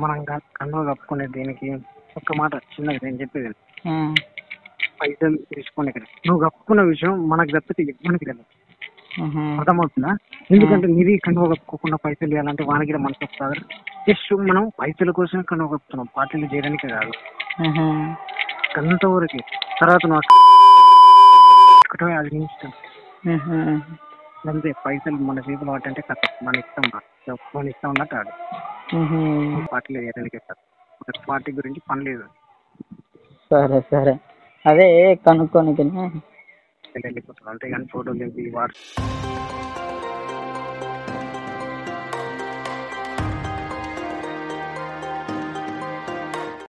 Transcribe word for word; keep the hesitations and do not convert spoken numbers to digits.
మనం కండువ కప్పుకునే దీనికి ఒక్క మాట చిన్నది నేను చెప్పేది, పైసలు తీసుకునే కదా నువ్వు కప్పుకున్న విషయం మనకు తప్పితే ఇవ్వడానికి లేదు, అర్థమవుతుందా? ఎందుకంటే నీది కండువ కప్పుకోకుండా పైసలు ఇవ్వాలంటే వానికి మనసు వస్తుంది. జస్ట్ మనం పైసల కోసం కండువ కప్పుతున్నాం, పార్టీలు చేయడానికి కాదు. అంతవరకు తర్వాత నువ్వు అది ఇష్టం అంతే. పైసలు మన చేతులు పట్టంటే కథ మన ఇష్టం, మన ఇష్టం ఉన్నట్టు ఆడు పార్టీలో చేయడానికి పార్టీ గురించి పని లేదు. సరే సరే అదే కనుక్కొని వెళ్ళిపోతుంది అంతేగాని ఫోటోలు వాట్సాప్